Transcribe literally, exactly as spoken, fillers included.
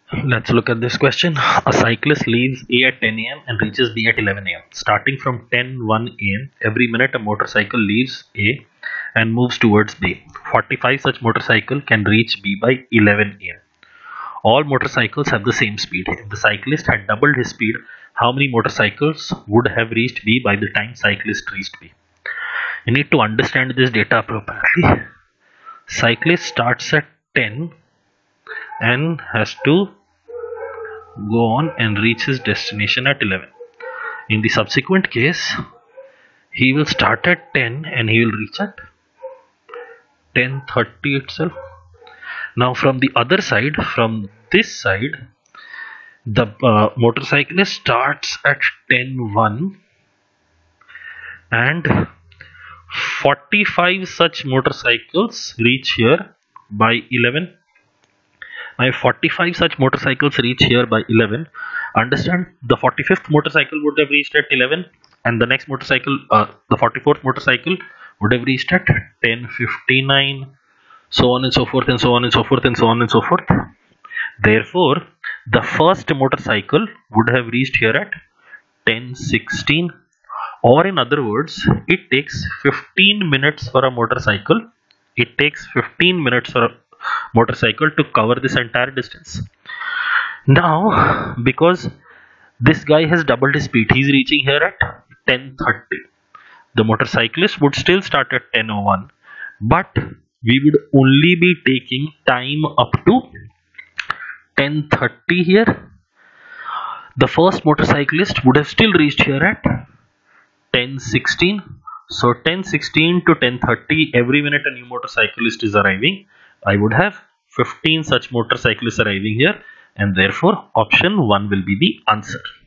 Let's look at this question. A cyclist leaves A at ten A M and reaches B at eleven A M. Starting from ten one A M, every minute a motorcycle leaves A and moves towards B. forty-five such motorcycle can reach B by eleven A M. All motorcycles have the same speed. If the cyclist had doubled his speed, how many motorcycles would have reached B by the time cyclist reached B? You need to understand this data appropriately. Cyclist starts at ten and has to go on and reach his destination at eleven. In the subsequent case, he will start at ten and he will reach at ten thirty itself. Now from the other side, from this side, the uh, motorcyclist starts at ten one and forty-five such motorcycles reach here by eleven. Now if forty-five such motorcycles reach here by eleven, understand the forty-fifth motorcycle would have reached at eleven and the next motorcycle, uh, the forty-fourth motorcycle would have reached at ten fifty-nine, so on and so forth and so on and so forth and so on and so forth. Therefore, the first motorcycle would have reached here at ten sixteen, or in other words, it takes fifteen minutes for a motorcycle. It takes fifteen minutes for a motorcycle to cover this entire distance. Now, because this guy has doubled his speed, he's reaching here at ten thirty. The motorcyclist would still start at ten oh one, but we would only be taking time up to ten thirty here. The first motorcyclist would have still reached here at ten sixteen. So ten sixteen to ten thirty, every minute a new motorcyclist is arriving. I would have fifteen such motorcyclists arriving here, and therefore option one will be the answer.